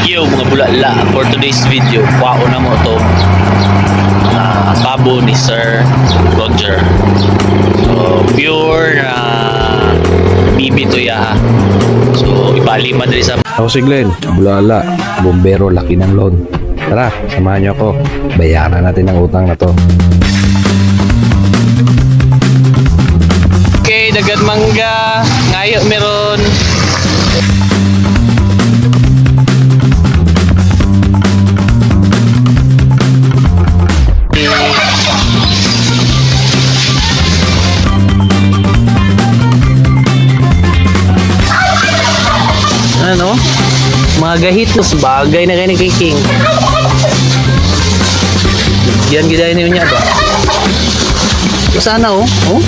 Yo mga bulala, for today's video, kuha na mo itong babo ni Sir Roger. So, pure na bibi to ya. So, ibali madali sa... Ako si Glenn, bulala, bombero, laki ng loan. Tara, samahan niyo ako. Bayaran natin ang utang na to. Okay, dagat mangga. Ngayo meron. Ano? Mga gahitos, bagay na kayo ni King. Yan gaya niya ba? Sana oh. Oh?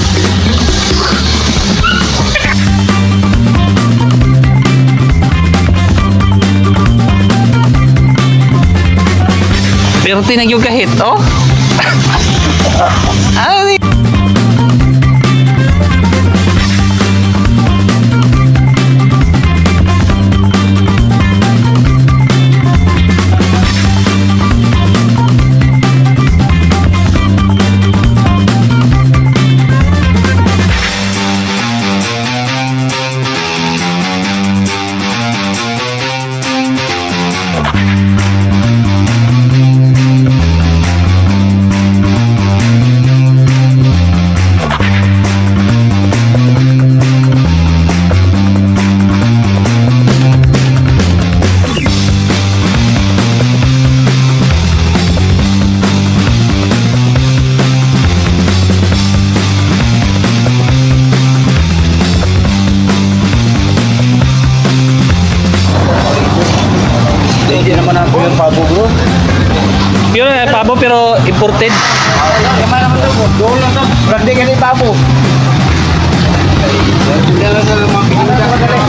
Pero tinag yung kahit, oh? Ano ni? Hindi naman ang pure pabo bro. Pure pabo pero imported. Kaya naman ito, doon lang ito. Brandi ka ni pabo. Hindi lang sa mga pinunta ka na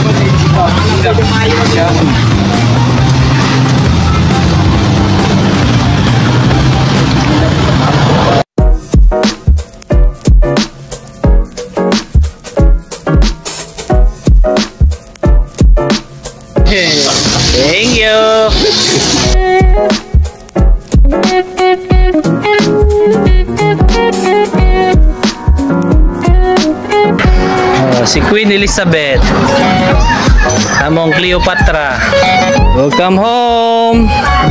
Thank you. Si Queen Elizabeth, among Cleopatra. Welcome home.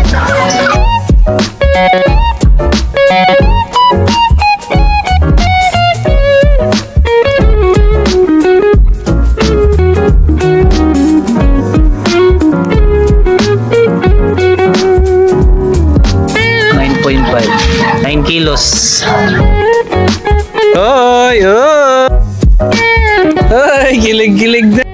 Kilos. Oy, oy. Ay, kilig-kilig na.